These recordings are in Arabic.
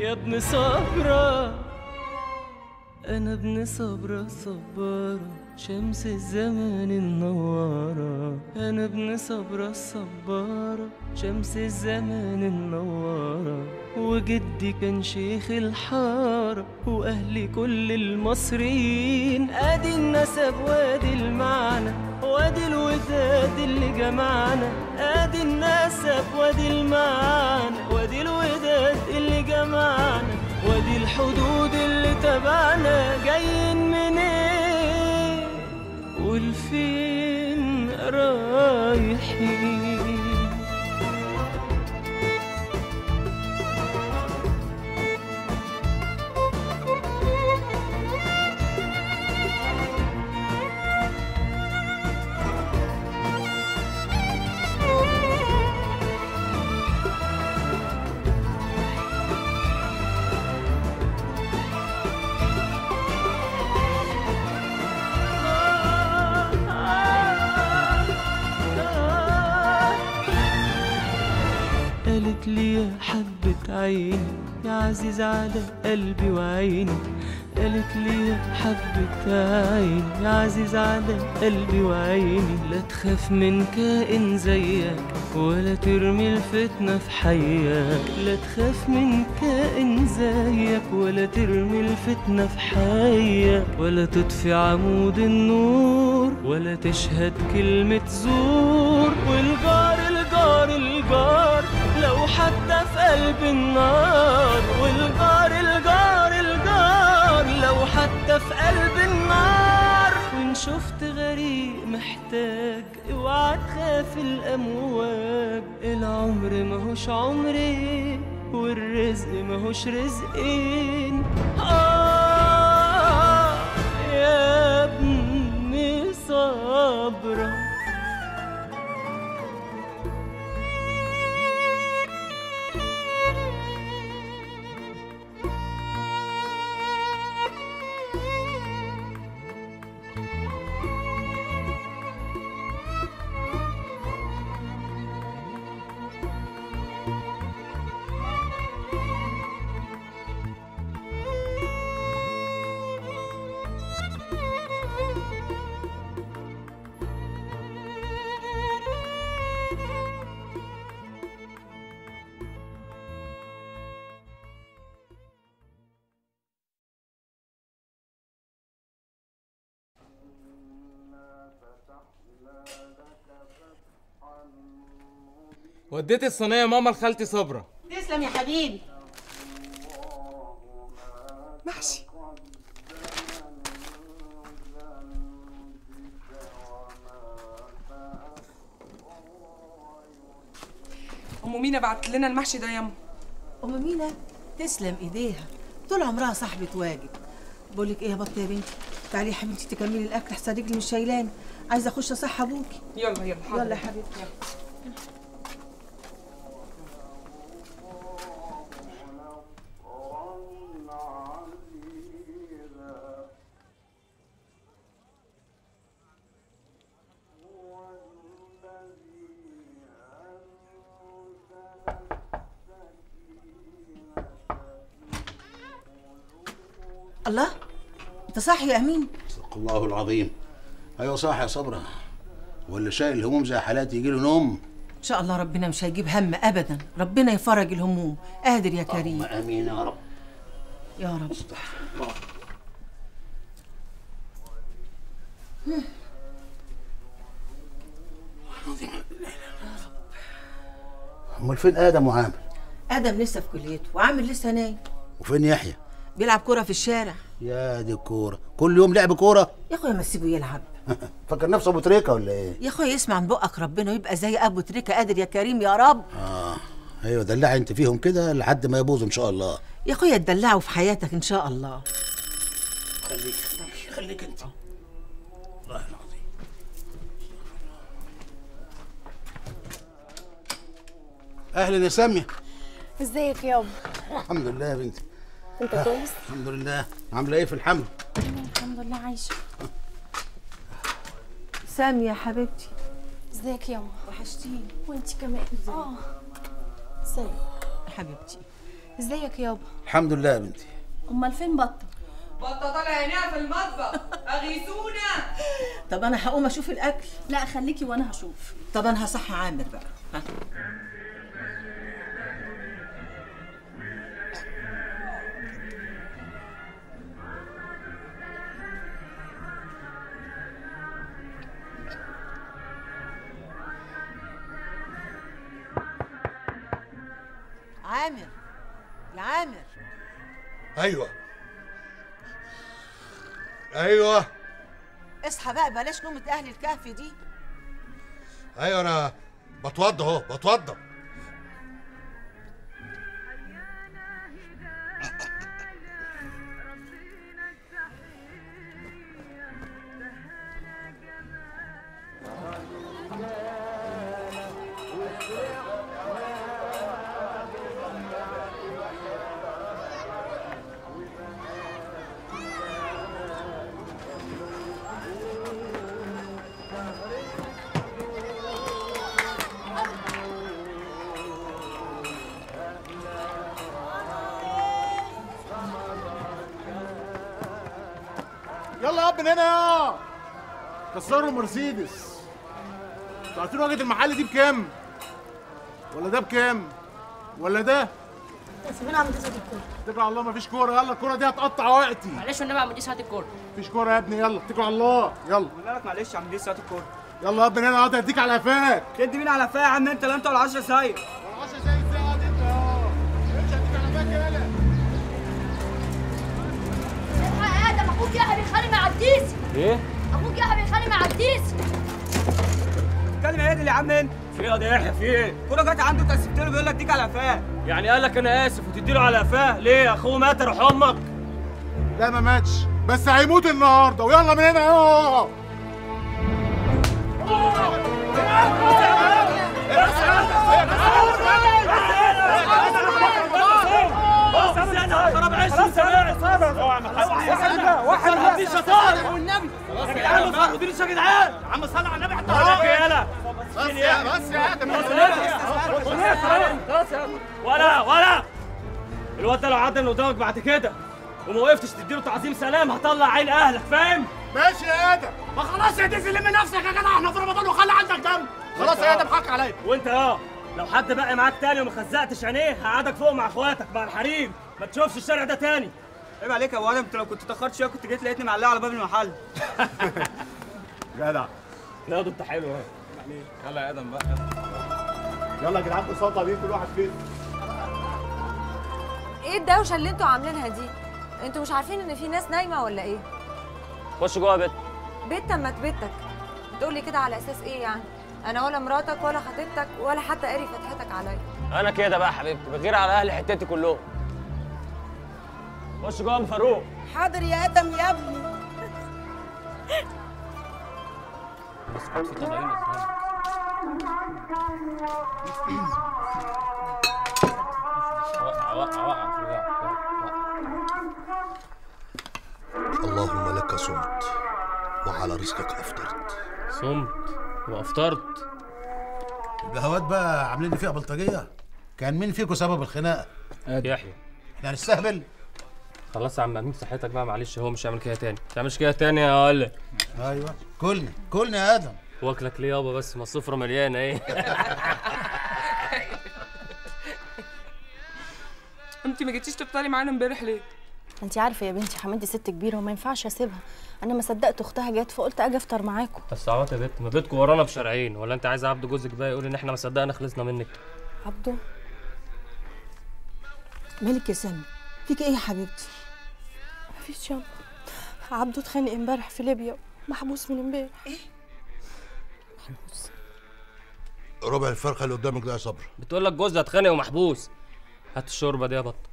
يا ابن صبرا، أنا ابن صبرا صبارة، شمس الزمان النوارة. أنا ابن صبرا الصبارة، شمس الزمان النوارة. وجدي كان شيخ الحارة، وأهلي كل المصريين. أدي النسب وادي المعنى، وادي الوداد اللي جمعنا. أدي النسب وادي المعنى، وادي الوداد اللي جمعنا. وادي الحدود اللي تبعنا، جايين منين والفين رايحين. قالت لي يا حبة عيني، يا عزيز على قلبي وعيني. قالت لي يا حبة عيني، يا عزيز على قلبي وعيني. لا تخاف من كائن زيك، ولا ترمي الفتنة في حياك. لا تخاف من كائن زيك، ولا ترمي الفتنة في حياك. ولا تطفي عمود النور، ولا تشهد كلمة زور. والجار الجار الجار لو حتى في قلب النار. والجار الجار الجار لو حتى في قلب النار. وإن شفت غريق محتاج، اوعى تخاف الأمواج. العمر ماهوش عمري، والرزق ماهوش رزقين. يا ابني صبرا. وديت الصينيه يا ماما لخالتي صبرا. تسلم يا حبيبي. محشي. ام مينا بعت لنا المحشي ده يا ام. ام مينا تسلم ايديها، طول عمرها صاحبة واجب. بقول لك ايه يا بطه يا بنتي، تعالي يا حبيبتي تكملي الاكل، احسن رجلي مش شايلاني، عايزه اخش اصح ابوكي. يلا يلا حاضر. يلا يا حبيبتي يلا. الله، انت صاحي يا امين؟ صدق الله العظيم. ايوه صاحي يا صبرا، واللي شايل الهموم زي حالاتي يجي له نوم. ان شاء الله ربنا مش هيجيب هم ابدا، ربنا يفرج الهموم، قادر يا كريم. امين يا رب يا رب. استغفر الله. امال فين ادم وعامر؟ ادم لسه في كليته، وعامر لسه نايم. وفين يحيى؟ بيلعب كرة في الشارع. يا دي الكوره، كل يوم لعب كوره؟ يا اخويا ما تسيبه يلعب. فاكر نفسه ابو تريكه ولا ايه؟ يا اخويا يسمع من بقك ربنا ويبقى زي ابو تريكه، قادر يا كريم يا رب. ايوه دلعي انت فيهم كده لحد ما يبوظوا ان شاء الله. يا اخويا تدلعوا في حياتك ان شاء الله. خليك انت. والله العظيم. اهلا يا ساميه. ازيك يابا؟ الحمد لله يا بنتي. انت كويس؟ الحمد لله. عامله ايه في الحمل؟ الحمد لله عايشه. سامية يا حبيبتي. ازيك يابا؟ وحشتيني. وانت كمان. سلام حبيبتي. ازيك يابا؟ الحمد لله يا بنتي. امال فين بطه؟ بطه طالع عينيها في المطبخ، اغيثونا. طب انا هقوم اشوف الاكل. لا خليكي وانا هشوف. طب انا هصحي عامر بقى. ها. عامر يا عامر. ايوه اصحى بقى، بلاش نومة اهل الكهف دي. ايوه انا بتوضى اهو بتوضى. يلا يا ابن هنا يا كسروا مرسيدس. انتوا عارفين واجهة المحل دي بكام؟ ولا ده بكام؟ ولا ده؟ سيبونا عم تسعد الكوره. اتكل على الله مفيش كورة. يلا الكورة دي هتقطع وقتي. معلش والنبي يا عم ديس هات الكوره. مفيش كورة يا ابني. يلا اتكل على الله. يلا لك معلش يا عم ديس هات الكوره. يلا يا ابني هنا اقعد اديك على قفاك. تدي مين على قفايا يا عم انت؟ لا انت ولا 10 سايق. ولا 10 سايق ازاي؟ اقعد انت اهو. مش هديك على قفاك يالا. الحق يا ادم، اخوك يحيى بيتخانق مع الديسي. ايه؟ ابوك يحيى بيتخانق مع الديسي. اتكلم يا يا عم انت. في ايه يا يحيى؟ في ايه؟ الكوره جت عنده كسبت له بيقول لك اديك على قفاه. يعني قال لك انا اسف وتديله على قفاه؟ ليه؟ اخوه مات روح امك. لا ما ماتش بس هيموت النهارده. ويلا من هنا اهو. واحد دي شطاره والنبي. خلاص يا جدعان ما تاخدونيش يا جدعان. يا عم صل على النبي حتى يلا. بس يا ادم. خلاص يا ولا الواد ده لو عدى من قدامك بعد كده وما وقفتش تديله تعظيم سلام هطلع عين اهلك، فاهم؟ ماشي يا ادم. ما خلاص يا ديزي لم نفسك يا جدع، احنا في رمضان وخلي عندك دم. خلاص يا ادم حق عليا. وانت لو حد بقى معاك تاني وما خزقتش عينيه هقعدك فوق مع اخواتك مع الحريم، ما تشوفش الشارع ده تاني. عيب عليك يا ابو ادم، انت لو كنت اتاخرت شويه كنت جيت لقيتني معلقه على باب المحل. جدع. لا ده انت حلو اهو. يلا يا ادم بقى. يلا يا جدعان بصوت طبيعي كل واحد فين. ايه الدوشه اللي انتوا عاملينها دي؟ انتوا مش عارفين ان في ناس نايمه ولا ايه؟ خش جوه يا بت. بيت اما بيتك. بتقولي كده على اساس ايه يعني؟ انا ولا مراتك ولا خطيبتك ولا حتى قاري فتحتك عليا. انا كده بقى حبيبتي بغير على اهل حتتي كلهم. خش جوه يا ام فاروق. حاضر يا ادم يا ابني. بس كنت في طبعين اللهم لك صمت وعلى رزقك افطرت. صمت وافطرت. القهوات بقى عاملين لي فيها بلطجيه. كان مين فيكم سبب الخناقه؟ يحيى. احنا هنستهبل؟ خلاص يا عم امين صحتك بقى معلش، هو مش هيعمل كده تاني. ما تعملش كده تاني يا ولا. ايوه كلنا يا ادم. واكلك ليه يابا؟ بس ما السفره مليانه ايه. انت ما جيتيش تفطري معانا امبارح ليه؟ انت عارفه يا بنتي حمادي ست كبيره وما ينفعش اسيبها. انا ما صدقت اختها جت فقلت اجي افطر معاكم. بس عوات يا بت، ما بيتكم ورانا بشرعين، ولا انت عايزه عبده جوزك بقى يقول ان احنا ما صدقنا خلصنا منك؟ عبده مالك يا سامي؟ فيك ايه يا حبيبتي؟ مفيش يابا. عبده اتخانق امبارح في ليبيا، محبوس من امبارح. ايه؟ محبوس؟ ربع الفرخه اللي قدامك ده يا صبر. بتقول لك جوزها اتخانق ومحبوس. هات الشوربه دي يا بط.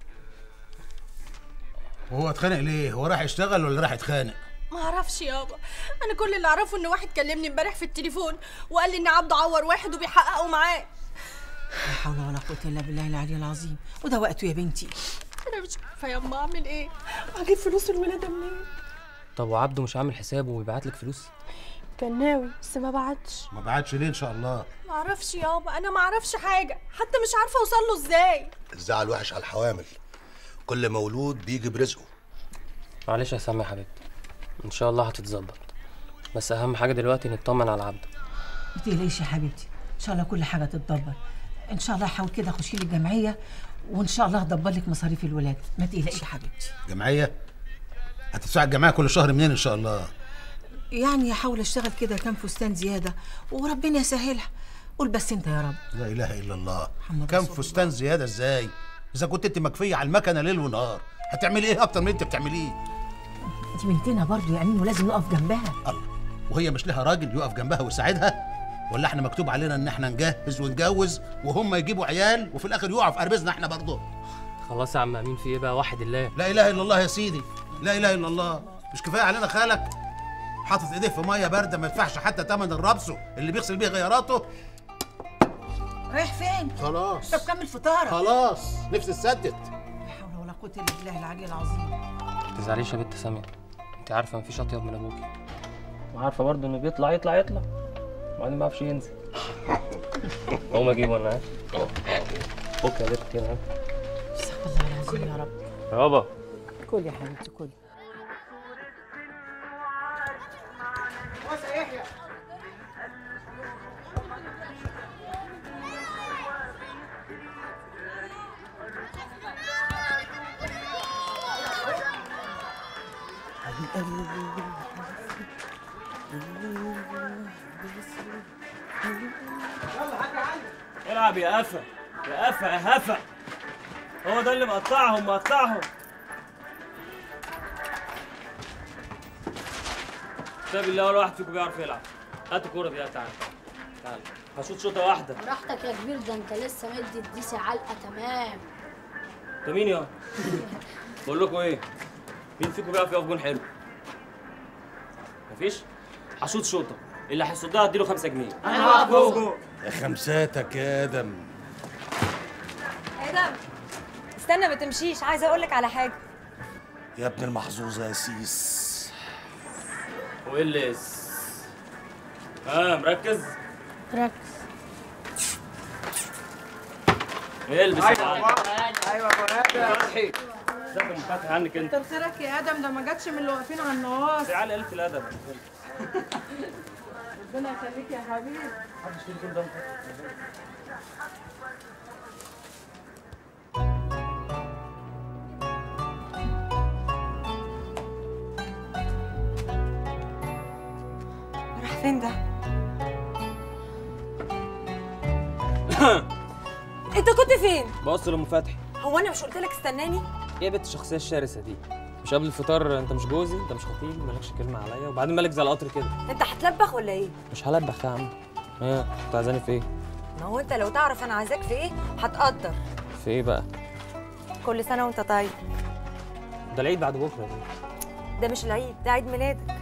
وهو اتخانق ليه؟ هو راح يشتغل ولا راح يتخانق؟ ما اعرفش يابا. انا كل اللي اعرفه ان واحد كلمني امبارح في التليفون وقال لي ان عبده عور واحد وبيحققوا معاه. لا حول ولا قوه الا بالله العلي العظيم. وده وقته يا بنتي. انا مش عارفه ياما اعمل ايه. هجيب فلوس الولاده منين؟ طب وعبده مش عامل حسابه ويبعت لك فلوس؟ كان ناوي بس ما بعتش. ما بعتش ليه ان شاء الله؟ ما اعرفش يابا، انا ما اعرفش حاجه، حتى مش عارفه اوصل له ازاي. الزعل وحش على الحوامل. كل مولود بيجي برزقه. معلش يا سامي يا حبيبتي، ان شاء الله هتتظبط، بس اهم حاجه دلوقتي نطمن على عبده. ما تقلقيش يا حبيبتي، ان شاء الله كل حاجه تتدبر. ان شاء الله هحاول كده اخش لك الجمعيه، وان شاء الله هدبر لك مصاريف الولاد. ما تقلقيش يا حبيبتي. جمعيه؟ هتدفعي الجمعيه كل شهر منين ان شاء الله؟ يعني هحاول اشتغل كده كام فستان زياده وربنا يسهلها. قول بس انت يا رب. لا اله الا الله. محمد كام رسول فستان الله. زياده ازاي؟ اذا كنت انت مكفيه على المكنه ليل ونهار، هتعملي ايه اكتر من اللي انت بتعمليه؟ دي بنتنا برضه يا امين، ولازم نقف جنبها. الله، وهي مش لها راجل يقف جنبها ويساعدها؟ ولا احنا مكتوب علينا ان احنا نجهز ونجوز وهم يجيبوا عيال وفي الاخر يقعوا في قربزنا احنا برضه؟ خلاص يا عم امين، في ايه بقى؟ واحد الله. لا اله الا الله يا سيدي، لا اله الا الله. مش كفايه علينا خالك حاطط ايديه في ميه بارده ما يدفعش حتى ثمن الربسو اللي بيغسل بيه غياراته؟ رايح فين؟ خلاص. طب كمل فطارك. خلاص، نفسي اتسدد. لا حول ولا قوه الا بالله العلي العظيم. ما تزعليش يا بنت ساميه، انت عارفه مفيش اطيب من ابوكي، وعارفه برضه انه بيطلع وبعدين ما يعرفش ينزل. اقوم اجيبه انا. فك يا بنت كده. استغفر الله العظيم يا رب. يابا كل يا حبيبتي كل. العب يا قفا يا قفا يا هفا، هو ده اللي مقطعهم. كتاب الله ولا واحد فيكم بيعرف يلعب. هات الكوره دي. تعال هشوط شوطه واحده. براحتك يا كبير، ده انت لسه مدي الديسي علقه تمام. انت مين يا؟ بقول لكم ايه؟ مين فيكم بيعرف يقف جون حلو؟ مفيش؟ هشوط شوطه، اللي هيصدها هديله 5 جنيه. انا هقف جوه. يا خمساتك يا ادم. ادم استنى ما تمشيش، عايزه اقول لك على حاجه. يا ابن المحظوظه يا سيس. وايه اللي مركز؟ ركز. البس ايوه فتحي. ازيك يا فتحي؟ عنك انت. كتر خيرك يا ادم، ده ما جاتش من اللي واقفين على النواص. تعالى قلة الادب. ربنا يخليك يا حبيبي. محدش فيكم كل ده. راح فين ده؟ انت كنت فين؟ بص لام فتحي. هو انا مش قلت لك استناني؟ ايه يا بنت الشخصيه الشرسه دي؟ مش قبل الفطار انت مش جوزي، انت مش خطيبي، مالكش كلمه عليا، وبعدين مالك زي القطر كده. انت هتلبخ ولا ايه؟ مش هلبخ يا عم. ايه كنت عايزاني في ايه؟ ما هو انت لو تعرف انا عايزاك في ايه هتقدر. في ايه بقى؟ كل سنه وانت طيب. ده العيد بعد بكره ده مش العيد، ده عيد ميلادك.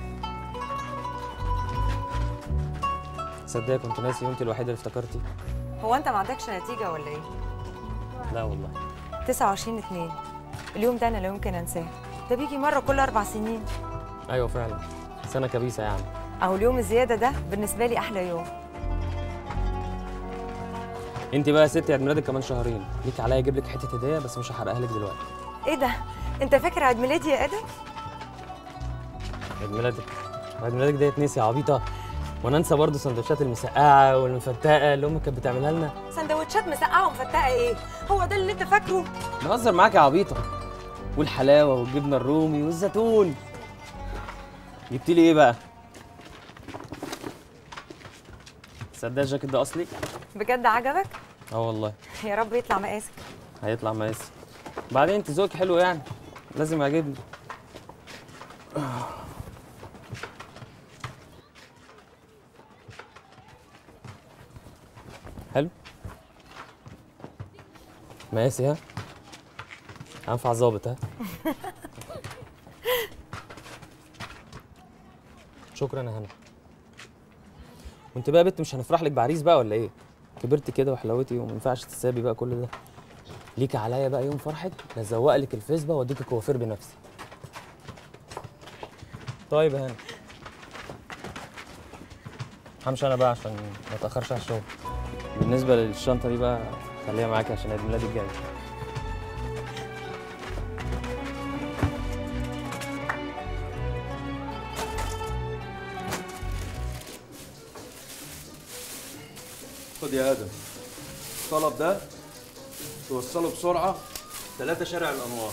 تصدقي كنت ناسي وانت الوحيده اللي افتكرتي. هو انت ما عندكش نتيجه ولا ايه؟ لا والله. 29/2 اليوم ده انا لا يمكن انساه، ده بيجي مره كل 4 سنين. ايوه فعلا، سنه كبيسه يعني. اهو اليوم الزياده ده بالنسبه لي احلى يوم. انت بقى يا ستي عيد ميلادك كمان شهرين، ليك عليا اجيب لك حته هديه بس مش هحرقها لك دلوقتي. ايه ده؟ انت فاكر عيد ميلادي يا ادم؟ عيد ميلادك ده يتنسي يا عبيطه؟ وانا انسى برضه سندوتشات المسقعه والمفتقه اللي امك كانت بتعملها لنا؟ سندوتشات مسقعه ومفتقه ايه؟ هو ده اللي انت فاكره؟ بهزر معاك يا عبيطه. والحلاوه والجبنه الرومي والزيتون. جبتي لي ايه بقى؟ تصدق الجاكيت ده اصلي؟ بجد عجبك؟ اه والله. يا رب يطلع مقاسك. هيطلع مقاسي. بعدين انت ذوقك حلو يعني، لازم يعجبني. حلو؟ مقاسي ها؟ هنفع ظابط ها؟ شكرا يا هنا. وانت بقى يا بنت مش هنفرح لك بعريس بقى ولا ايه؟ كبرت كده وحلاوتي وما ينفعش تسابي بقى كل ده. ليك عليا بقى يوم فرحك نزوق لك الفيسبا واديك الكوافير بنفسي. طيب يا هنا. همشي انا بقى عشان ما اتاخرش على الشغل. بالنسبه للشنطه دي بقى خليها معاكي عشان عيد ميلادي الجاي. خد يا ادم الطلب ده توصله بسرعه 3 شارع الانوار.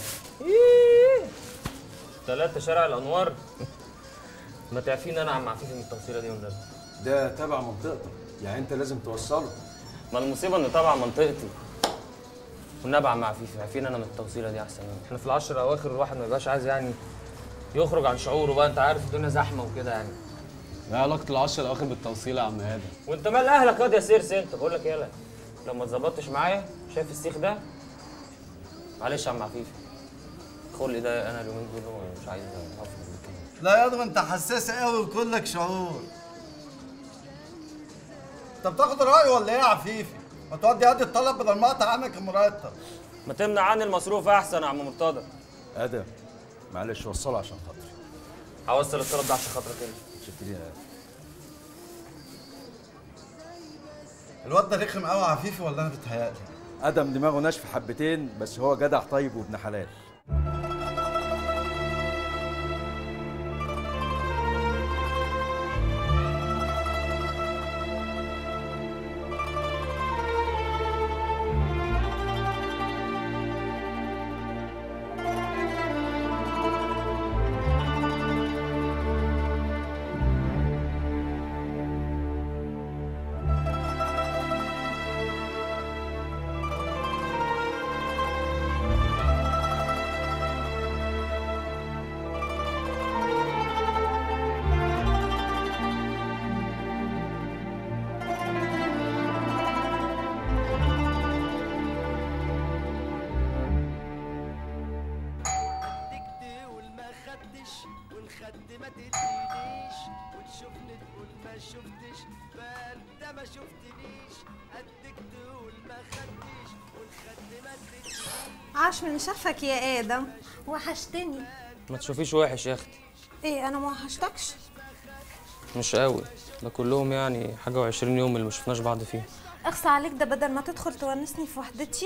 3 شارع الانوار؟ ما تعفيني انا عم عفيفي من التوصيله دي والنبي. ده تبع منطقتك، يعني انت لازم توصله. ما المصيبه ان تبع منطقتي. والنبي عم عفيفي عارفين انا من التوصيله دي احسن مني. احنا في العشر الاواخر الواحد ما يبقاش عايز يعني يخرج عن شعوره بقى، انت عارف الدنيا زحمه وكده يعني. ما علاقه العشر الاواخر بالتوصيله يا عم ادم؟ وانت مال اهلك ياض يا سيرس انت؟ بقول لك يالا لو ما اتظبطتش معايا شايف السيخ ده؟ معلش يا عم عفيفي خلقي ده انا اليومين دول مش عايز افضل كده. لا يا ادم انت حساس قوي وكلك شعور. انت بتاخد راي ولا ايه يا عفيفي؟ ما تودي قد الطلب بدل ما اقطع عنك المرتب. ما تمنع عني المصروف احسن يا عم مرتضى. ادم معلش وصله عشان خاطري. هوصل الطلب ده عشان خاطرك انت. شكرا يا ادم. الواد ده رخم قوي يا عفيفي ولا انا بتهيألي؟ ادم دماغه ناشفه حبتين بس هو جدع طيب وابن حلال. عاش من شافك يا ادم، وحشتني. ما تشوفيش وحش يا اختي. ايه انا ما وحشتكش؟ مش قوي ده كلهم يعني حاجه و20 يوم اللي ما شفناش بعض فيهم. اخصى عليك ده بدل ما تدخل تونسني في وحدتي.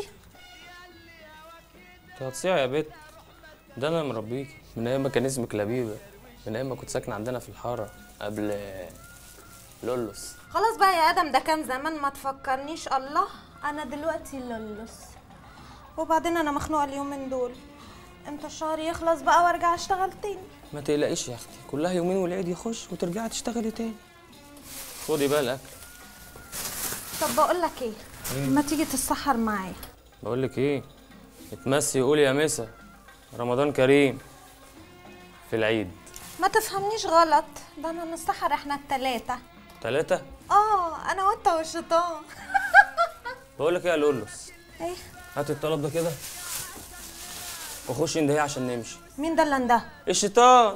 انت هتصيع يا بت، ده انا مربيكي من ايام ما كان اسمك لبيبه، من ايام ما كنت ساكنه عندنا في الحاره قبل لولوس. خلاص بقى يا ادم ده كان زمان ما تفكرنيش. الله انا دلوقتي لولوس، وبعدين انا مخنوقه اليومين دول. امتى الشهر يخلص بقى وارجع اشتغل تاني؟ ما تقلقيش يا اختي كلها يومين والعيد يخش وترجعي تشتغلي تاني. خدي بقى الاكل. طب بقول لك ايه، ما تيجي تتسحر معايا؟ بقول لك ايه، اتمسي قولي يا مسا رمضان كريم في العيد. ما تفهمنيش غلط، ده انا نسحر احنا التلاتة. 3؟ انا وانت والشيطان. بقول لك ايه يا لولوس، ايه؟ هات الطلب ده كده وخش اندهي عشان نمشي. مين ده اللي انده؟ الشيطان.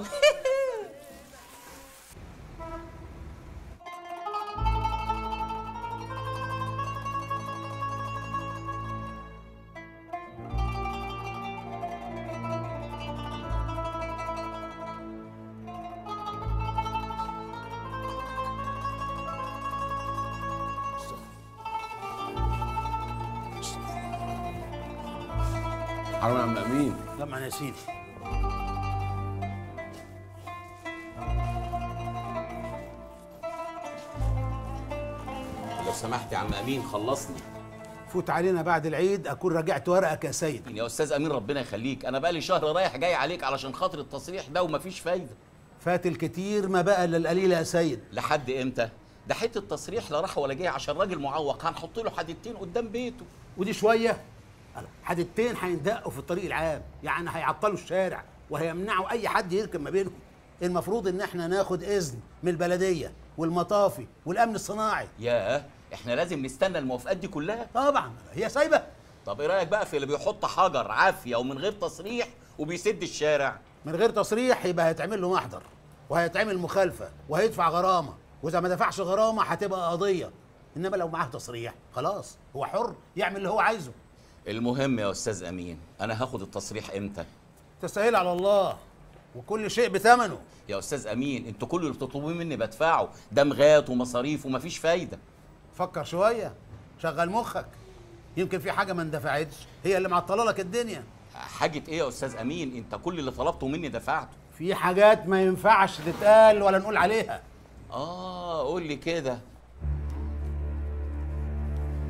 حرام يا عم امين. طبعا يا سيدي. لو سمحت يا عم امين خلصني. فوت علينا بعد العيد اكون راجعت ورقك يا سيد. يا استاذ امين ربنا يخليك، انا بقالي شهر رايح جاي عليك علشان خاطر التصريح ده ومفيش فايده. فات الكتير ما بقى الا القليل يا سيد. لحد امتى؟ ده حته تصريح لا راح ولا جاي عشان راجل معوق هنحط له حديدتين قدام بيته. ودي شويه؟ حديدتين هيندقوا في الطريق العام، يعني هيعطلوا الشارع وهيمنعوا اي حد يركب ما بينهم. المفروض ان احنا ناخد اذن من البلديه والمطافي والامن الصناعي. ياه احنا لازم نستنى الموافقات دي كلها؟ طبعا هي سايبه. طب ايه رايك بقى في اللي بيحط حجر عافيه ومن غير تصريح وبيسد الشارع؟ من غير تصريح يبقى هيتعمل له محضر وهيتعمل مخالفه وهيدفع غرامه، واذا ما دفعش غرامه هتبقى قضيه. انما لو معاه تصريح خلاص هو حر يعمل اللي هو عايزه. المهم يا استاذ امين انا هاخد التصريح امتى؟ تسهيل على الله وكل شيء بثمنه. يا استاذ امين انتوا كل اللي بتطلبوه مني بدفعه، دمغات ومصاريف ومفيش فايده. فكر شويه، شغل مخك، يمكن في حاجه ما اندفعتش هي اللي معطله لك الدنيا. حاجه ايه يا استاذ امين؟ انت كل اللي طلبته مني دفعته. في حاجات ما ينفعش تتقال ولا نقول عليها. قول لي كده.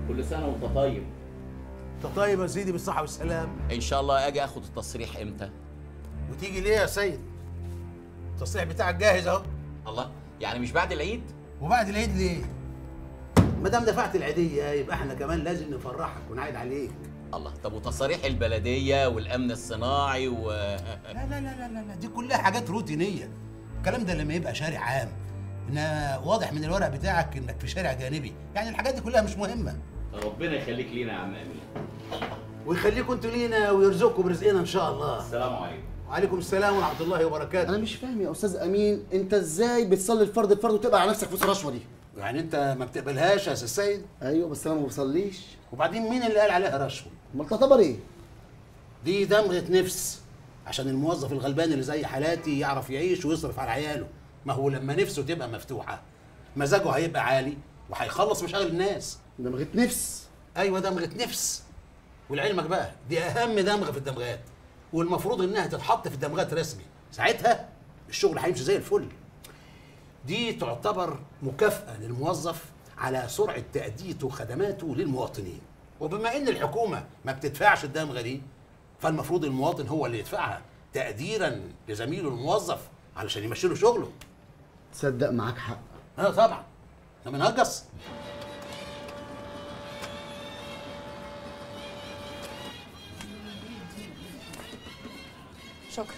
كل سنه وانت طيب. انت طيب يا سيدي بالصحه والسلام. ان شاء الله اجي اخد التصريح امتى؟ وتيجي ليه يا سيد؟ التصريح بتاعك جاهز اهو. الله، يعني مش بعد العيد؟ وبعد العيد ليه؟ ما دام دفعت العيديه يبقى احنا كمان لازم نفرحك ونعيد عليك. الله، طب وتصاريح البلديه والامن الصناعي لا لا لا لا لا، دي كلها حاجات روتينيه. الكلام ده لما يبقى شارع عام. انا واضح من الورق بتاعك انك في شارع جانبي، يعني الحاجات دي كلها مش مهمه. ربنا يخليك لينا يا عم امين. ويخليكم انتوا لينا ويرزقكم برزقنا ان شاء الله. السلام عليكم. وعليكم السلام ورحمه الله وبركاته. انا مش فاهم يا استاذ امين، انت ازاي بتصلي الفرض وتقبل على نفسك فلوس الرشوه دي؟ يعني انت ما بتقبلهاش يا استاذ سيد؟ ايوه بس انا ما بصليش. وبعدين مين اللي قال عليها رشوه؟ امال تعتبر ايه؟ دي دمغه نفس عشان الموظف الغلبان اللي زي حالاتي يعرف يعيش ويصرف على عياله. ما هو لما نفسه تبقى مفتوحه مزاجه هيبقى عالي وهيخلص مشاغل الناس. دمغه نفس؟ ايوه دمغه نفس. ولعلمك بقى دي اهم دمغه في الدمغات، والمفروض انها تتحط في الدمغات رسمي، ساعتها الشغل هيمشي زي الفل. دي تعتبر مكافأة للموظف على سرعة تأديته وخدماته للمواطنين، وبما ان الحكومة ما بتدفعش الدمغة دي فالمفروض المواطن هو اللي يدفعها تقديرا لزميله الموظف علشان يمشي له شغله. تصدق معاك حق. طبعا احنا بنهجص. شكرا.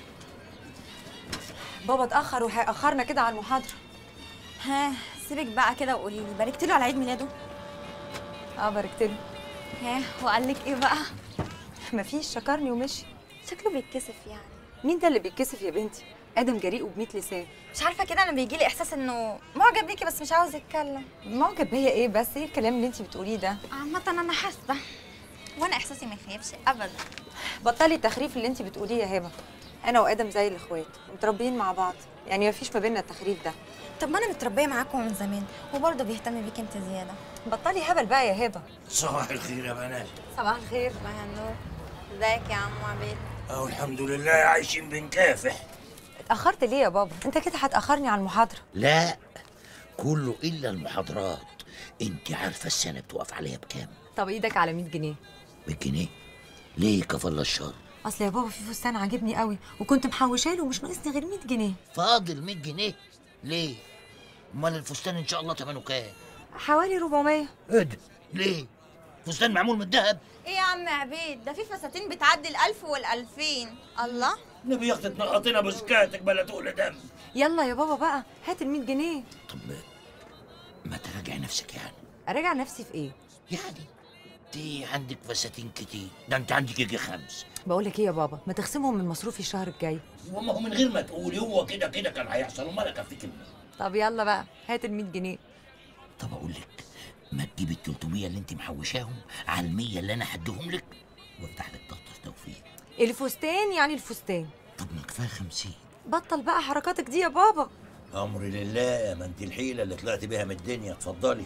بابا اتأخر وهيأخرنا كده على المحاضرة. ها سيبك بقى كده وقولي لي، باركت له على عيد ميلاده؟ باركت له. ها وقال لك ايه بقى؟ مفيش، شكرني ومشي. شكله بيتكسف يعني. مين ده اللي بيتكسف يا بنتي؟ ادم جريء وب100 لسان. مش عارفه كده، انا بيجي لي احساس انه معجب بيكي بس مش عاوز يتكلم. معجب بيا ايه بس؟ ايه الكلام اللي انت بتقوليه ده؟ عامه انا حاسه، وانا احساسي ما يخيبش ابدا. بطلي التخريف اللي انت بتقوليه يا هبه. انا وادم زي الاخوات متربيين مع بعض، يعني مفيش ما بيننا التخريف ده. طب ما انا متربيه معاكم من زمان وبرضه بيهتم بيكي انت زياده. بطلي هبل بقى يا هبه. صباح الخير يا بنات. صباح الخير. صباح النور. ازيك يا عم عبيد؟ اهو الحمد لله عايشين بنكافح. اتأخرت ليه يا بابا؟ انت كده هتأخرني على المحاضرة. لا كله الا المحاضرات. انت عارفه السنه بتوقف عليها بكام؟ طب ايدك على 100 جنيه. 100 جنيه؟ ليه كفل الشر؟ اصل يا بابا في فستان عاجبني قوي وكنت محوشاه له ومش ناقصني غير 100 جنيه. فاضل 100 جنيه؟ ليه؟ امال الفستان ان شاء الله ثمنه كام؟ حوالي 400. ايه ده؟ ليه؟ فستان معمول من الذهب؟ ايه يا عم عبيد، ده في فساتين بتعدي ال1000 وال2000. الله، نبي ياخد تنقطينا بسكاتك بلا تقول دم. يلا يا بابا بقى هات ال100 جنيه. طب ما تراجعي نفسك يعني. اراجع نفسي في ايه؟ يعني انت عندك فساتين كتير، ده انت عندك يجي 5. بقول لك ايه يا بابا، ما تخصمهم من مصروفي الشهر الجاي. وما هو من غير ما تقولي، هو كده كده كان هيحصل، امال اكفيك منين؟ طب يلا بقى هات ال100 جنيه. طب اقول لك، ما تجيبي ال300 اللي انت محوشاهم على ال100 اللي انا هديهم لك وافتح لك دفتر توفيق. الفستان يعني الفستان. طب ما كفايه 50. بطل بقى حركاتك دي يا بابا. امري لله، ما انت الحيله اللي طلعت بيها من الدنيا. اتفضلي.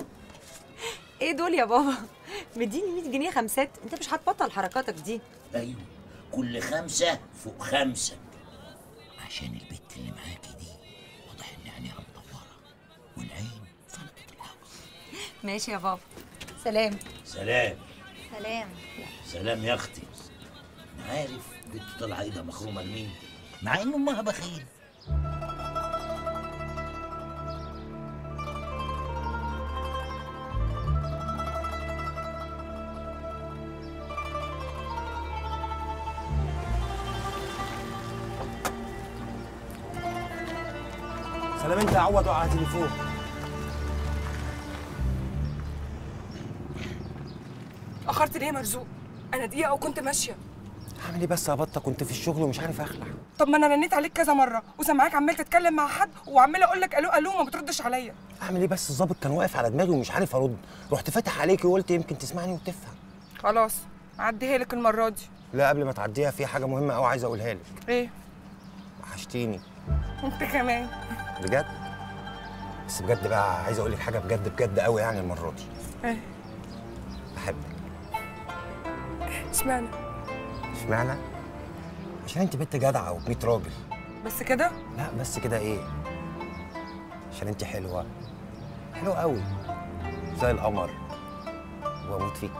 ايه دول يا بابا؟ مديني 100 جنيه خمسات، انت مش هتبطل حركاتك دي. ايوه كل 5 فوق 5 عشان البت اللي معاكي دي واضح ان عينيها مدوره والعين فلتت العقل. ماشي يا بابا، سلام. سلام. سلام. سلام يا اختي. انا عارف بنت طالعه ايدها مخرومه لمين، مع ان امها بخيل. سلام انت يا عوض على تليفون. اخرت ليه يا مرزوق؟ انا دقيقه وكنت ماشيه. اعمل ايه بس يا بطه، كنت في الشغل ومش عارف اخلع. طب ما انا رنيت عليك كذا مره وسامعاك عمال تتكلم مع حد وعماله اقول لك الو الو ما بتردش عليا. اعمل ايه بس، الظابط كان واقف على دماغي ومش عارف ارد، رحت فاتح عليكي وقلت يمكن تسمعني وتفهم. خلاص عديها لك المره دي. لا قبل ما تعديها في حاجه مهمه قوي عايز اقولها لك. ايه؟ وحشتيني. انت كمان. بجد؟ بس بجد بقى عايز اقول لك حاجه بجد بجد قوي يعني المره دي. ايه؟ بحبك. اشمعنى؟ اشمعنى؟ عشان انت بنت جدعه و100 راجل. بس كده؟ لا بس كده ايه؟ عشان انت حلوه، حلوه قوي زي القمر وبموت فيك.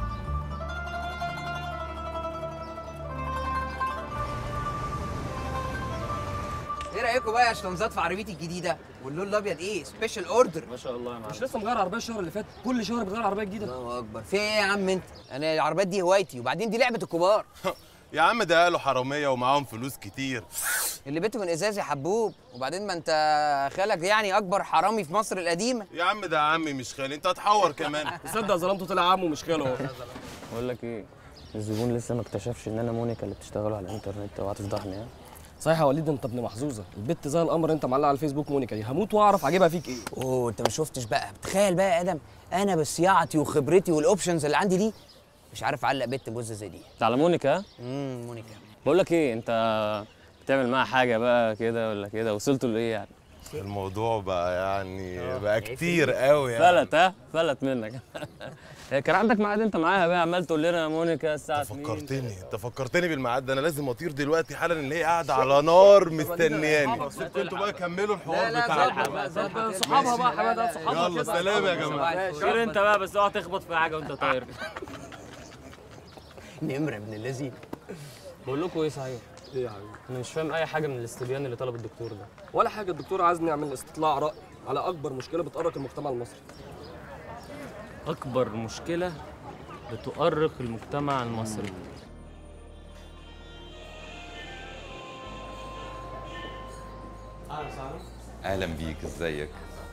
ايه رايكم بقى يا شطنزات في عربيتي الجديده؟ واللون الابيض ايه؟ سبيشال اوردر. ما شاء الله يا معلم. مش لسه مغير عربيه الشهر اللي فات؟ كل شهر بتغير عربيه جديده. الله اكبر. في ايه يا عم انت؟ انا العربيات دي هوايتي، وبعدين دي لعبه الكبار. يا عم ده قالوا حراميه ومعاهم فلوس كتير. اللي بيته من ازاز يا حبوب، وبعدين ما انت خالك يعني اكبر حرامي في مصر القديمه. يا عم ده عمي مش خالي، انت هتحور كمان. تصدق ظلمته طلع عمه مش خاله. بقول لك ايه، الزبون لسه ما اكتشفش ان انا مونيكا اللي بتشتغلوا على الانترنت، وهتفضحني ها؟ صحيح يا وليد، انت ابن محظوظه، البت زي القمر انت معلقه على الفيسبوك مونيكا دي، هموت واعرف عاجبها فيك ايه. اوه انت ما شفتش بقى، تخيل بقى يا ادم، انا بصياعتي وخبرتي والاوبشنز اللي عندي دي مش عارف اعلق بنت بوزه زي دي. على مونيكا؟ مونيكا. بقول لك ايه، انت بتعمل معاها حاجه بقى كده ولا كده؟ وصلتوا لايه يعني؟ الموضوع بقى يعني بقى كتير قوي يعني. فلت فلت منك. كان عندك ميعاد انت معاها بقى، عمال تقول لنا يا مونيكا الساعه 2. انت فكرتني بالميعاد ده، انا لازم اطير دلوقتي حالا، اللي هي قاعده على نار مستنياني. سيبكم انتوا بقى كملوا الحوار بتاعكم. صحابها بقى حماده، صحابها. يلا سلام يا جماعه. خير انت بقى، بس اوعى تخبط في حاجه وانت طاير. نمره ابن اللذين. بقول لكم ايه صحيح؟ ايه يا حبيبي؟ انا مش فاهم اي حاجه من الاستبيان اللي طلب الدكتور ده. ولا حاجه، الدكتور عايزني اعمل استطلاع راي على اكبر مشكله بتؤرق المجتمع المصري. اكبر مشكله بتؤرق المجتمع المصري. اهلا بيك، ازيك؟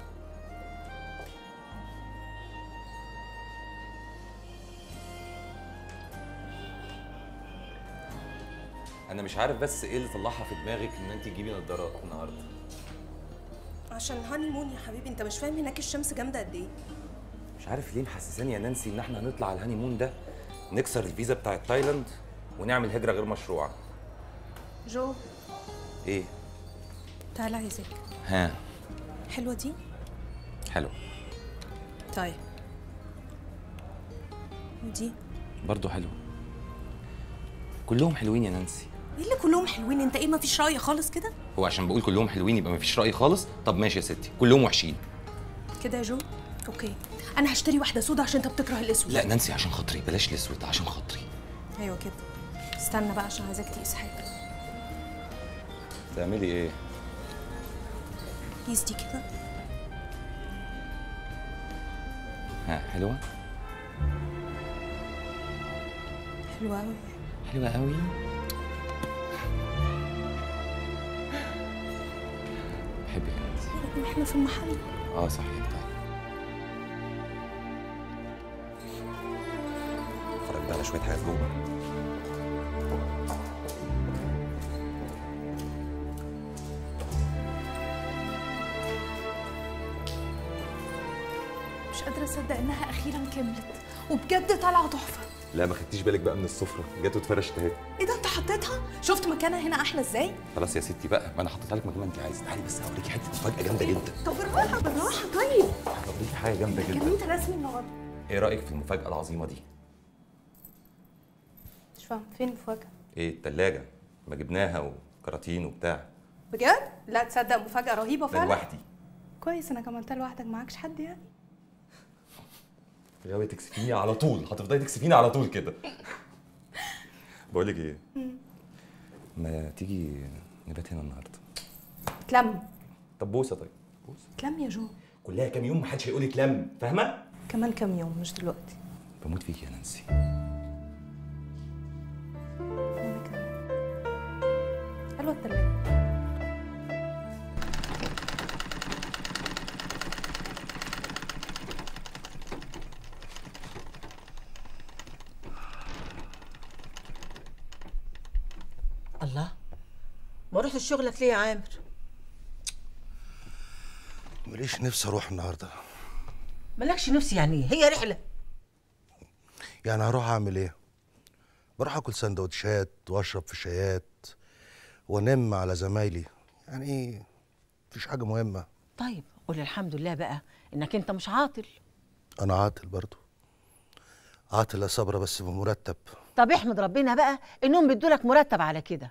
انا مش عارف بس ايه اللي طلعها في دماغك ان انت تجيبي نظارات النهارده. عشان هاني مون يا حبيبي، انت مش فاهم هناك الشمس جامده قد ايه. مش عارف ليه محسساني يا نانسي ان احنا هنطلع على الهاني مون ده نكسر الفيزا بتاعت تايلاند ونعمل هجره غير مشروعه. جو ايه؟ تعالى عايزاك. ها؟ حلوه دي؟ حلو. طيب ودي؟ برضه حلو. كلهم حلوين يا نانسي. ايه اللي كلهم حلوين؟ انت ايه مفيش رأي خالص كده؟ هو عشان بقول كلهم حلوين يبقى مفيش رأي خالص؟ طب ماشي يا ستي، كلهم وحشين. كده يا جو؟ اوكي، انا هشتري واحده سودا عشان انت بتكره الاسود. لا نانسي عشان خاطري بلاش الاسود، عشان خاطري. ايوه كده. استنى بقى عشان عايزاك تقيس حاجه. تعملي ايه؟ قيس دي كده. ها حلوه؟ حلوه قوي. حلوه قوي. بحبك يا نانسي. احنا في المحل. صحيح. طيب اتفرج بقى على شويه حاجات جوه. مش قادره اصدق انها اخيرا كملت، وبجد طالعه تحفه. لا ما خدتيش بالك بقى من السفره، جت واتفرشت اهي. ايه ده انت حطيتها؟ شفت مكانها هنا احلى ازاي؟ خلاص يا ستي بقى، ما انا حطيتها لك مكان ما انت عايزه. تعالي بس هوريكي حته مفاجاه جامده جدا. طب بالراحه بالراحه. طيب هوريكي حاجه جامده كان جدا. انت رسمي النهارده. ايه رايك في المفاجاه العظيمه دي؟ مش فاهم فين المفاجاه؟ ايه التلاجة ما جبناها وكراتين وبتاع. بجد؟ لا تصدق مفاجاه رهيبه فعلا. ده لوحدي. كويس انك عملتها لوحدك، معكش حد يعني. غاوية تكسفيني على طول، هتفضلي تكسفيني على طول كده. بقول لك ايه؟ ما تيجي نبات هنا النهارده. تلم. طب بوسه. طيب بوسه. تلم يا جو. كلها كام يوم محدش هيقول لك لم، فاهمه؟ كمان كام يوم مش دلوقتي. بموت فيكي يا نانسي. وانا كمان. حلوه التلاجة. الله، ما رحتش شغلك ليه يا عامر؟ ماليش نفسي اروح النهارده. مالكش نفسي يعني ايه؟ هي رحله. يعني هروح اعمل ايه؟ بروح اكل سندوتشات واشرب في شايات وانام على زمايلي، يعني ايه؟ مفيش حاجه مهمه. طيب قول الحمد لله بقى انك انت مش عاطل. انا عاطل برضو، عاطل يا صبرا بس بمرتب. طب احمد ربنا بقى انهم بيدولك مرتب على كده.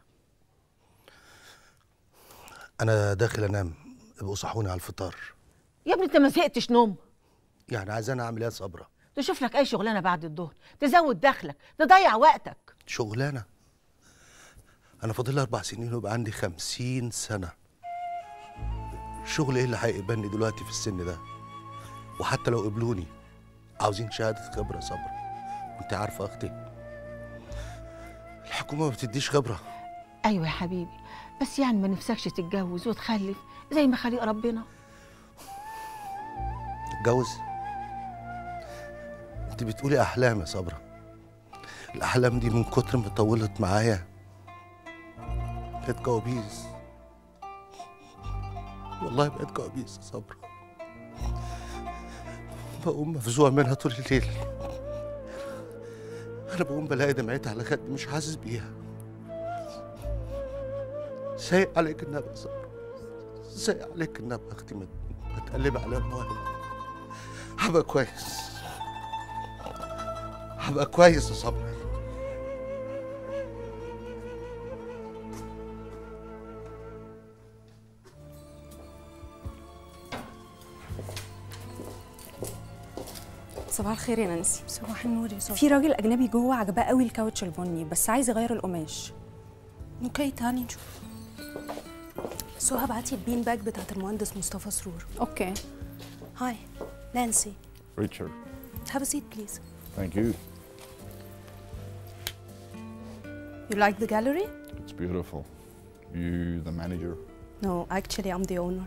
انا داخل انام، ابقوا صحوني على الفطار. يا ابني انت ما زهقتش نوم؟ يعني عايزاني اعمل ايه يا صبرا؟ تشوف لك اي شغلانه بعد الظهر تزود دخلك تضيع وقتك. شغلانه؟ انا فاضل لي 4 سنين ويبقى عندي 50 سنه. شغل ايه اللي هيقبلني دلوقتي في السن ده؟ وحتى لو قبلوني عاوزين شهاده خبره صبر. انت عارفه اختي الحكومه ما بتديش خبره. ايوه يا حبيبي، بس يعني ما نفسكش تتجوز وتخلف زي ما خليق ربنا. اتجوز؟ انت بتقولي احلام يا صبرا. الاحلام دي من كتر ما طولت معايا بقت كوابيس. والله بقت كوابيس يا صبرا. بقوم مفزوع منها طول الليل. انا بقوم بلاقي دمعتي على خدي مش حاسس بيها. سايق عليك النبي يا صبرا، سايق عليك النبي يا اختي، ما تقلبي على المواهب. هبقى كويس، هبقى كويس يا صبرا. صباح الخير يا نانسي. صباح النور يا صباح. في راجل اجنبي جوه عجباه قوي الكاوتش البني، بس عايز يغير القماش. اوكي تعالي نشوف. سو هبعتي البين باج بتاعت المهندس مصطفى سرور. اوكي. هاي نانسي. Richard. Have a seat please. Thank you. You like the gallery? It's beautiful. You the manager? No, actually I'm the owner.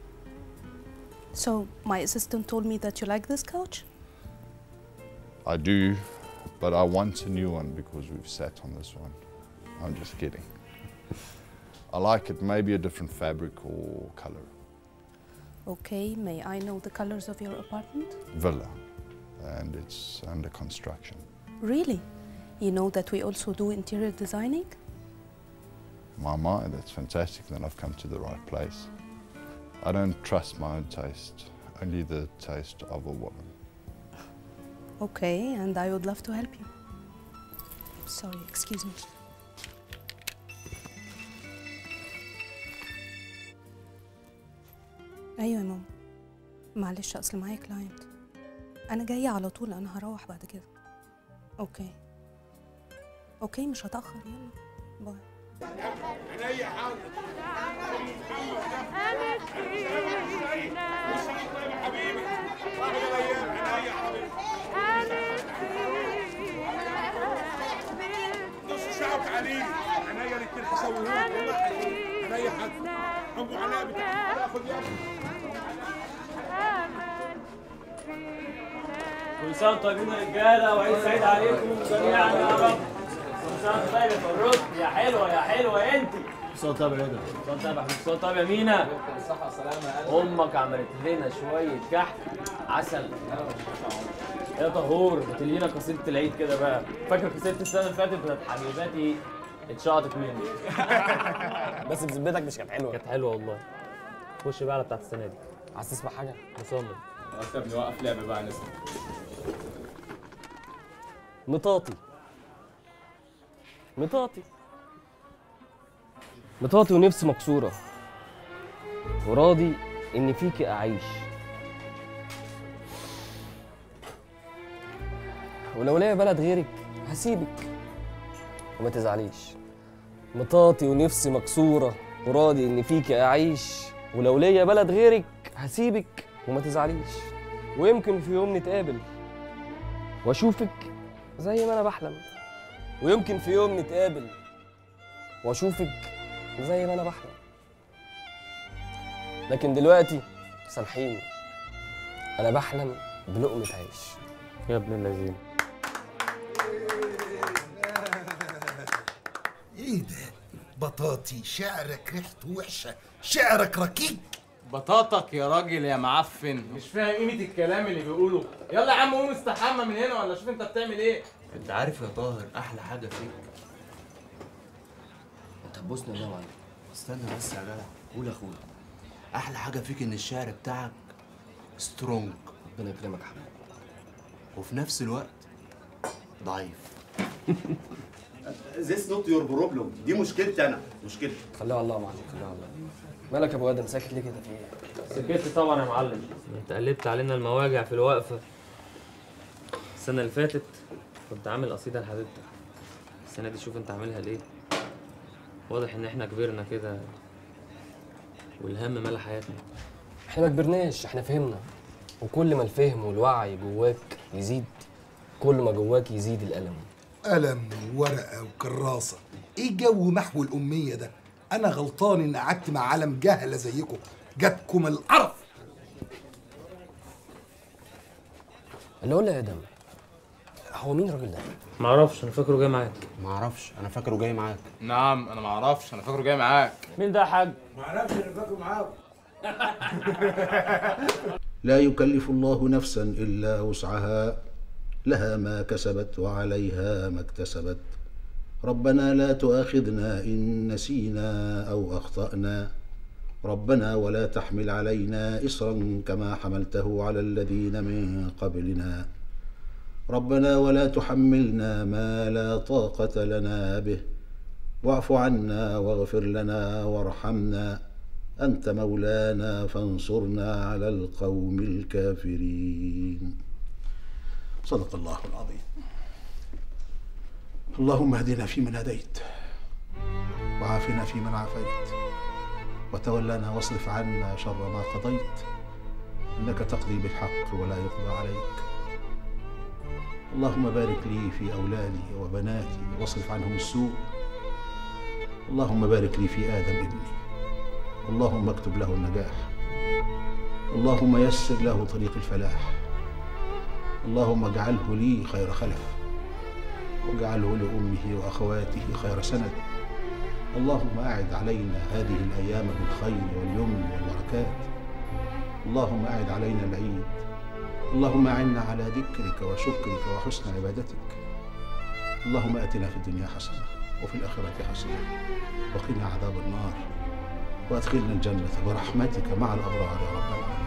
So my assistant told me that you like this couch? I do, but I want a new one because we've sat on this one. I'm just kidding. I like it, maybe a different fabric or color. Okay, may I know the colors of your apartment? Villa, and it's under construction. Really? You know that we also do interior designing? My, that's fantastic, then I've come to the right place. I don't trust my own taste, only the taste of a woman. Okay, and I would love to help you. Sorry, excuse me. ايوه يا ماما، معلش اصل معايا كلاينت. انا جايه على طول، انا هروح بعد كده. اوكي اوكي مش هتاخر، يلا باي. عينيا حاضر. حبيبي نص ساعة وتعالي. عينيا للكل حسويهولك والله حلوين. عينيا حاضر. ابو علاء بتاعك تاخد يا كل سنة وانتم طيبين يا رجالة، وعيد سعيد عليكم جميعا يا رب. كل سنة وانتم طيب يا فروت، يا حلوة يا حلوة انت. كل سنة طيب يا هدى. كل سنة طيب يا حبيبي، كل سنة طيب يا مينا. بالصحة والسلامة يا قلبي. أمك عملت لنا شوية كحك عسل. يا طهور، هات لنا قصيدة العيد كده بقى. فاكر قصيدة السنة اللي فاتت بتاعت حبيباتي اتشقطت مني. بس بذمتك مش كانت حلوه؟ كانت حلوه والله. خش بقى على بتاعت السنه دي. عايز تسمع حاجه؟ مصمم. خلاص يا ابني وقف لعب بقى نسمع. مطاطي مطاطي مطاطي ونفسي مكسوره، وراضي اني فيكي اعيش، ولو ليا بلد غيرك هسيبك وما تزعليش. مطاطي ونفسي مكسوره، وراضي اني فيكي اعيش، ولو ليا بلد غيرك هسيبك وما تزعليش. ويمكن في يوم نتقابل واشوفك زي ما انا بحلم، ويمكن في يوم نتقابل واشوفك زي ما انا بحلم. لكن دلوقتي سامحيني، انا بحلم بلقمه عيش. يا ابن اللذين. ايه ده؟ بطاطي، شعرك ريحته وحشه، شعرك ركيك. بطاطك يا راجل يا معفن، مش فاهم قيمة الكلام اللي بيقوله. يلا يا عم قوم استحمى من هنا ولا شوف انت بتعمل ايه. انت عارف يا طاهر احلى حاجه فيك؟ انت هتبوسني يا معلم. استنى بس يا جدع، قول يا اخويا. احلى حاجه فيك ان الشعر بتاعك سترونج، ربنا يكرمك يا حبيبي، وفي نفس الوقت ضعيف. This not your problem، دي مشكلتي انا، مشكلتي. خليها على الله يا معلم، خليها على الله. مالك يا ابو ادم ساكت ليه كده؟ في ايه؟ سكت طبعا يا معلم، انت قلبت علينا المواجع في الوقفه. السنة اللي فاتت كنت عامل قصيدة لحبيبتك، السنة دي شوف انت عاملها ليه. واضح ان احنا كبرنا كده والهم ملا حياتنا. احنا ما كبرناش، احنا فهمنا، وكل ما الفهم والوعي جواك يزيد كل ما جواك يزيد الألم. قلم وورقة وكراسة، ايه جو محو الأمية ده؟ أنا غلطان إن قعدت مع عالم جهلة زيكم، جابكم القرف. اللي قول لي يا ادم، هو مين الراجل ده؟ معرفش، انا فاكره جاي معاك. معرفش، انا فاكره جاي معاك. نعم انا معرفش، انا فاكره جاي معاك. مين ده يا حاج؟ معرفش، انا فاكره معاك. لا يكلف الله نفسا إلا وسعها، لها ما كسبت وعليها ما اكتسبت. ربنا لا تؤاخذنا إن نسينا أو أخطأنا، ربنا ولا تحمل علينا إصرا كما حملته على الذين من قبلنا، ربنا ولا تحملنا ما لا طاقة لنا به، واعف عنا واغفر لنا وارحمنا، أنت مولانا فانصرنا على القوم الكافرين. صدق الله العظيم. اللهم اهدنا فيمن هديت، وعافنا فيمن عافيت، وتولانا واصرف عنا شر ما قضيت، إنك تقضي بالحق ولا يقضى عليك. اللهم بارك لي في أولادي وبناتي واصرف عنهم السوء. اللهم بارك لي في آدم ابني، اللهم اكتب له النجاح، اللهم يسر له طريق الفلاح، اللهم اجعله لي خير خلف، واجعله لأمه وأخواته خير سند. اللهم أعد علينا هذه الأيام بالخير واليمن والبركات. اللهم أعد علينا العيد. اللهم أعنا على ذكرك وشكرك وحسن عبادتك. اللهم آتنا في الدنيا حسنة وفي الآخرة حسنة وقنا عذاب النار، وأدخلنا الجنة برحمتك مع الأبرار يا رب العالمين.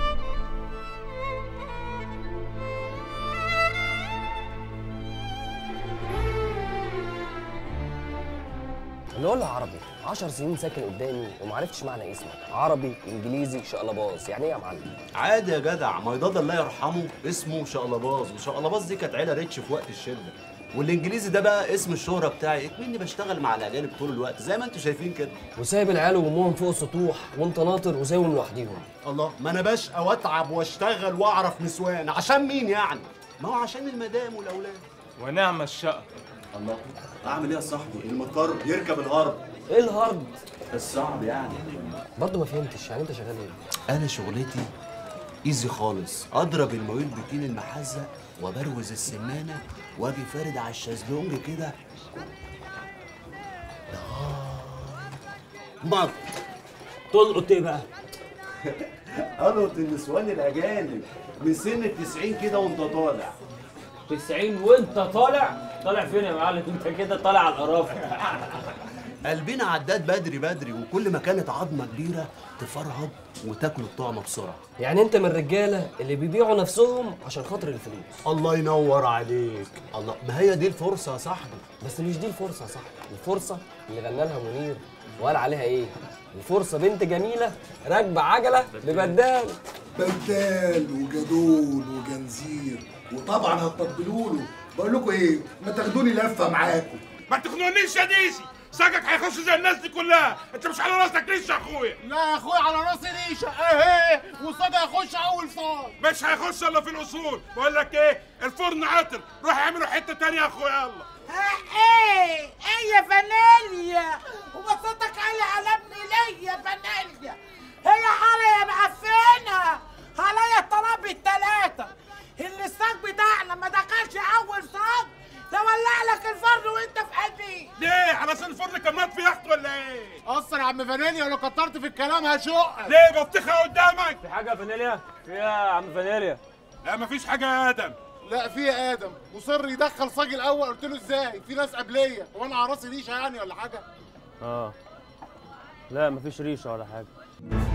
اللي هو عربي 10 سنين ساكن قدامي ومعرفتش معنى اسمك، عربي انجليزي شقلباز، يعني ايه يا معلم؟ عادي يا جدع، ما يضاد الله يرحمه اسمه شقلباز، وشقلباز دي كانت عيله ريتش في وقت الشده، والانجليزي ده بقى اسم الشهره بتاعي، اكمني بشتغل مع الاجانب طول الوقت زي ما انتم شايفين كده. وسايب العيال وامهم فوق السطوح وانت ناطر وسايبهم لوحديهم. الله، ما انا بشقى واتعب واشتغل واعرف نسوان، عشان مين يعني؟ ما هو عشان المدام والاولاد. ونعم الشقه. الله، اعمل ايه يا صاحبي؟ المطر يركب الغرب. ايه الهرب؟ الصعب يعني. برضه ما فهمتش، يعني انت شغال ايه؟ انا شغلتي ايزي خالص، اضرب المويل بتين المحزق وبروز السمانه واجي فارد على الشازلونج كده مط. تلقط ايه بقى؟ القط النسوان الاجانب من سن ال90 كده وانت طالع. 90 وانت طالع؟ طالع فين يا معلم؟ انت كده طالع على القرافه. قلبنا عداد بدري بدري، وكل ما كانت عظمه كبيره تفرهد وتاكل الطعمه بسرعه. يعني انت من الرجاله اللي بيبيعوا نفسهم عشان خاطر الفلوس. الله ينور عليك. الله، ما هي دي الفرصه يا صاحبي. بس مش دي الفرصه يا صاحبي، الفرصه اللي غنى لها منير وقال عليها ايه؟ الفرصه بنت جميله راكبه عجله ببدال. بدال وجدول وجنزير، وطبعا هتطبلوا له. بقول لكم ايه، ما تاخدوني لفه معاكم. ما تخنقنيش يا ديسي، ساقك هيخش زي الناس دي كلها، انت مش على راسك ريشه يا اخويا. لا يا اخويا على راسي ريشه اهي، وصاد هيخش اول صاد. مش هيخش الا في الاصول. بقول لك ايه، الفرن عطل، روح اعملوا حته تانيه يا اخويا. يلا. ايه يا فانيليا، وبصوتك عالي على ابني ليه يا فانيليا؟ هي حالة يا معفنه، عليا الطلب التلاته اللي الصاج بتاعنا ما دخلش اول صاج لولع لك الفرن وانت في قلبي. ليه؟ علشان الفرن كان مات في يخت ولا ايه؟ قصر يا عم فانيليا، لو كترت في الكلام هشقك. ليه بطيخه قدامك؟ في حاجه يا فانيليا؟ في ايه يا عم فانيليا؟ لا مفيش حاجه يا ادم. لا في يا ادم، مصر يدخل صاج الاول. قلت له ازاي؟ في ناس قبليه، هو انا على راسي ريشه يعني ولا حاجه؟ لا مفيش ريشه ولا حاجه.